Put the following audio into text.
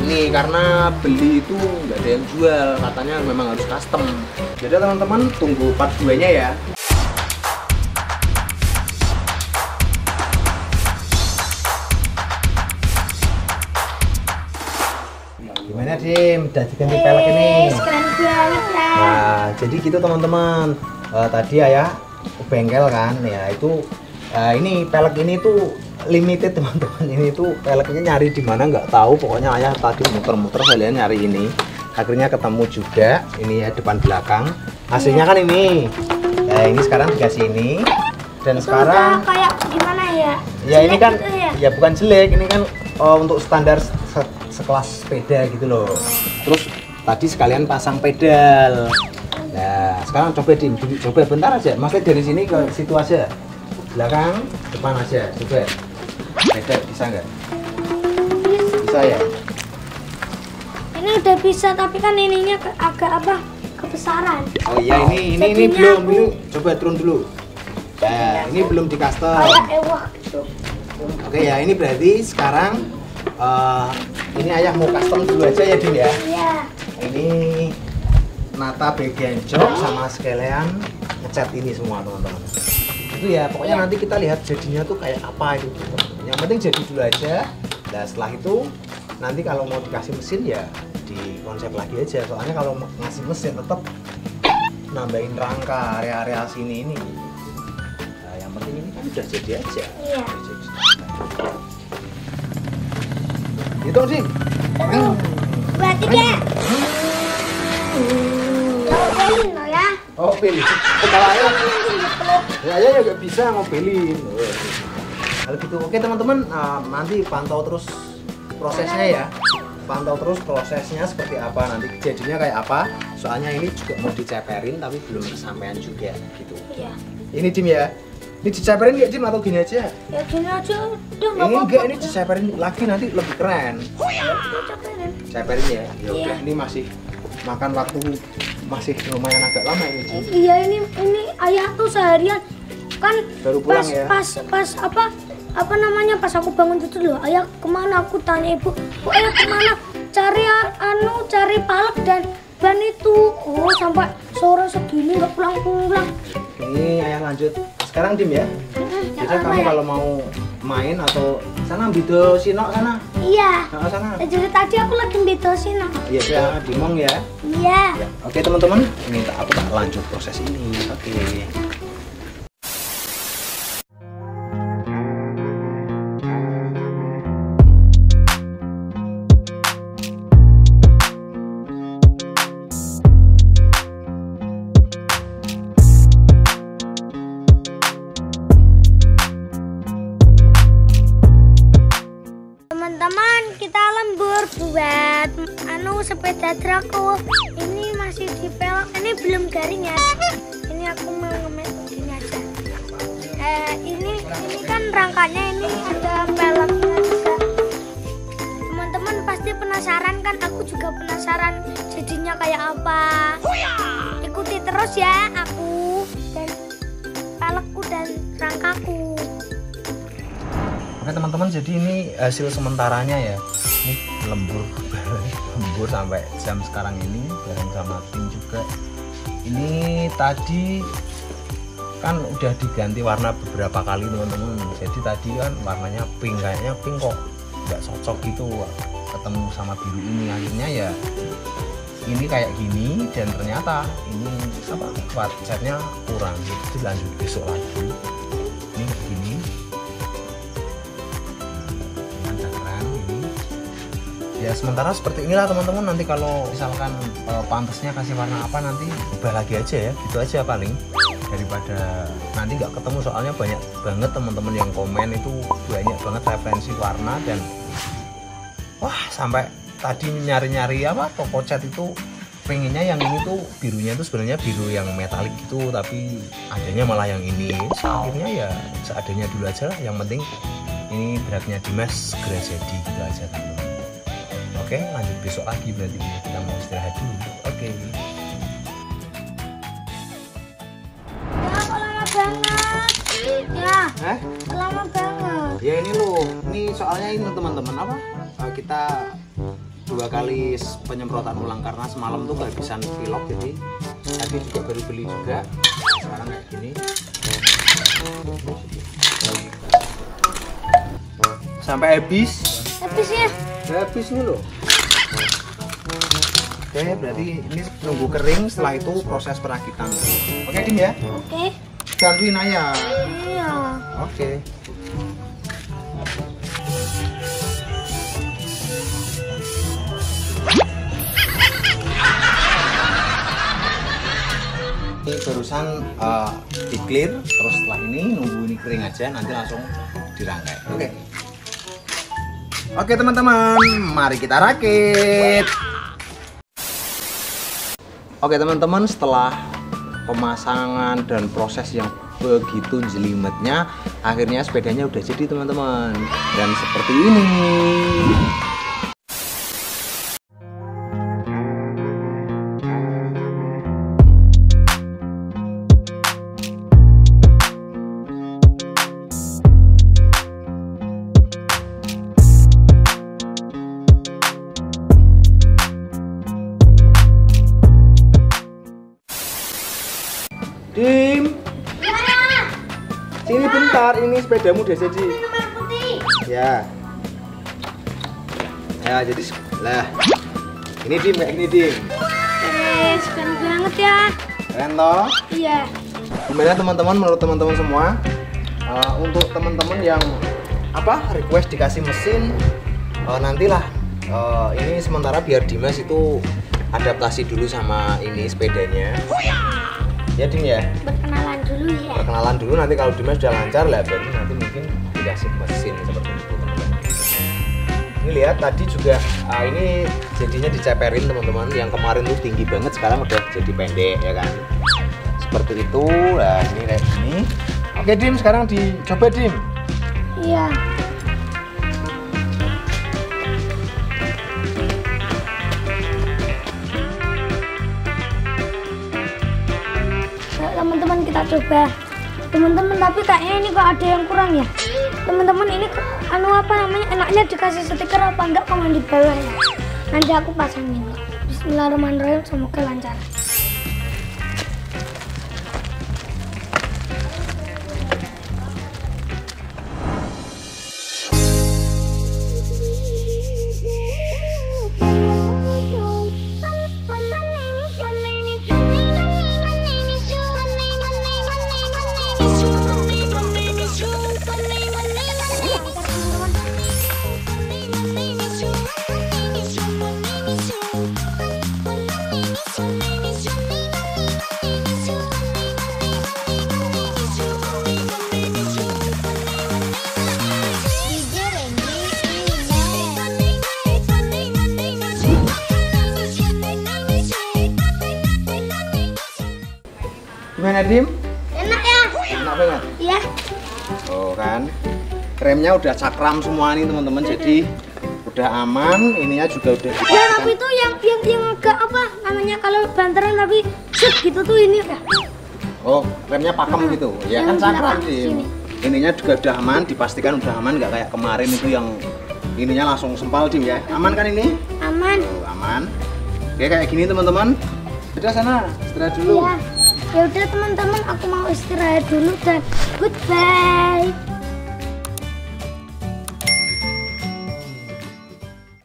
ini karena beli itu nggak ada yang jual, katanya memang harus custom. Jadi teman-teman tunggu part 2-nya ya. Gimana Dim? Udah diganti pelek ini? Keren banget lah. Nah, jadi gitu teman-teman. Tadi Ayah bengkel kan, ya itu ini pelek ini tuh limited teman-teman. Ini tuh peleknya nyari di mana nggak tahu. Pokoknya Ayah tadi muter-muter kalian nyari ini. Akhirnya ketemu juga. Ini ya depan belakang. Hasilnya kan ini. Nah ini sekarang dikasih ini. Dan Itu sekarang udah kayak gimana ya? ya ini kan Gitu ya? ya bukan jelek. Ini kan untuk standar sekelas sepeda gitu loh. Terus tadi sekalian pasang pedal. Nah sekarang coba bentar aja. Maksudnya dari sini ke situ aja. Belakang, depan aja. Coba. Pedal bisa nggak? Bisa ya. Ini udah bisa, tapi kan ininya agak apa? Kebesaran. Oh iya ini Jadinya belum. aku- Ini coba turun dulu. Nah ini belum di custom. Kayak ewah gitu. Oke ya ini berarti sekarang ini Ayah mau custom dulu aja ya Din ya. Iya. Ini nata bagian jok sama sekalian ngecat ini semua teman-teman. Itu ya pokoknya nanti kita lihat jadinya tuh kayak apa itu. Yang penting jadi dulu aja. Nah setelah itu nanti kalau mau dikasih mesin ya di konsep lagi aja. Soalnya kalau ngasih mesin tetap nambahin rangka area-area sini ini. Nah yang penting ini kan udah jadi aja. Iya. Hitung sih. Berarti kayak pelin loh ya. Oh pilih. Kalau Ayah ya Ayah juga bisa ngopelin. Kalau gitu oke teman-teman, nanti pantau terus prosesnya ya. Pantau terus prosesnya seperti apa, nanti jadinya kayak apa. Soalnya ini juga mau diceperin tapi belum kesampaian juga gitu. Iya. Ini Dim ya. Ini diceperin nggak Dim atau gini aja? Ya gini aja udah Ini enggak, ini diceperin lagi nanti lebih keren. Ceperin ya. Ya udah ini masih makan waktu masih lumayan agak lama ini Dim. Iya ini Ayah tuh seharian kan Baru pulang ya? pas apa namanya pas aku bangun itu loh, Ayah kemana, aku tanya ibu, kok Ayah kemana, cari palek dan ban itu, oh sampai sore segini nggak pulang. Ini Ayah lanjut sekarang Dim ya. Jadi kamu kalau mau main atau sana bido sinok sana. Iya. Nah, sana. Jadi tadi aku lagi betosin. Iya ya, dimong ya. Iya. Ya. Oke teman-teman, ini aku tak lanjut proses ini. Oke. Teman-teman, kita lembur buat sepeda trukku. Ini masih di pelek, ini belum garing ya. Ini aku mau ngemet begini aja. Ini kan rangkanya ini ada peleknya juga. Teman-teman pasti penasaran kan? Aku juga penasaran jadinya kayak apa. Ikuti terus ya aku dan pelekku dan rangkaku. Oke teman-teman, jadi ini hasil sementaranya ya. Ini lembur sampai jam sekarang ini bareng sama tim juga. Ini tadi kan udah diganti warna beberapa kali teman-teman. Jadi tadi kan warnanya pink, kayaknya pink kok nggak cocok gitu ketemu sama biru ini. Akhirnya ya ini kayak gini dan ternyata ini apa catnya kurang. Jadi lanjut besok lagi. Ini begini. Ya sementara seperti inilah teman-teman. Nanti kalau misalkan pantasnya kasih warna apa nanti ubah lagi aja ya, gitu aja paling, daripada nanti nggak ketemu. Soalnya banyak banget teman-teman yang komen itu, banyak banget referensi warna dan wah sampai tadi nyari-nyari apa toko cat itu pengennya yang ini tuh birunya tuh sebenarnya biru yang metalik gitu, tapi adanya malah yang ini. Akhirnya ya seadanya dulu aja lah, yang penting ini beratnya Dimas segera jadi, gitu aja teman-teman. Oke, lanjut besok lagi berarti kita mau istirahat dulu. Oke. Ya, kok lama banget. Ya, lama banget. Ya ini loh, ini soalnya ini teman-teman apa? Kita 2 kali penyemprotan ulang karena semalam tuh kehabisan pilok, jadi tadi juga baru beli juga. Sekarang kayak gini sampai habis ya. Habis nih loh. Oke, berarti ini nunggu kering, setelah itu proses perakitan. Oke Dim ya? Oke. Bantuin Ayah. Iya. Oke. Ini barusan di clear, terus setelah ini nunggu ini kering aja, nanti langsung dirangkai. Oke teman-teman, mari kita rakit. Oke teman-teman, setelah pemasangan dan proses yang begitu jelimetnya, akhirnya sepedanya udah jadi teman-teman, dan seperti ini. Dim, sini bentar, ini sepedamu udah jadi. Ya, ya jadi lah. Ini Dim, kayak gini Dim. Keren banget ya. Keren toh? Iya. Gimana teman-teman, menurut teman-teman semua? Untuk teman-teman yang request dikasih mesin, nantilah. Ini sementara biar Dimas itu adaptasi dulu sama ini sepedanya. Ya Dim ya? Berkenalan dulu ya. Perkenalan dulu, nanti kalau Dimas sudah lancar lah baru nanti mungkin dikasih mesin seperti itu teman-teman. Ini lihat tadi juga ini jadinya diceperin teman-teman, yang kemarin tuh tinggi banget sekarang udah jadi pendek ya kan. Seperti itu. Nah ini kayak gini. Oke Dim, sekarang dicoba Dim. Iya. Teman-teman kita coba teman-teman, tapi kayaknya ini kok ada yang kurang ya teman-teman. Ini enaknya dikasih stiker apa enggak, komen di bawah ya, nanti aku pasangin. Bismillahirrahmanirrahim, semoga lancar. Gimana Dim? Enak ya? Enak banget? Iya. Oh kan, remnya udah cakram semua nih teman-teman, jadi udah aman. Ininya juga udah Ya dipastikan. tapi itu yang agak kalau banteran tapi gitu tuh ini ya. Oh, remnya pakem gitu. Ya kan Yang cakram belakang sih. sini. Ininya juga udah aman, dipastikan udah aman, nggak kayak kemarin itu yang ininya langsung sempal Dim ya. Aman kan ini? Aman. Oh, aman. Oke, kayak gini teman-teman. Udah sana, istirahat dulu. Ya udah teman-teman, aku mau istirahat dulu dan goodbye.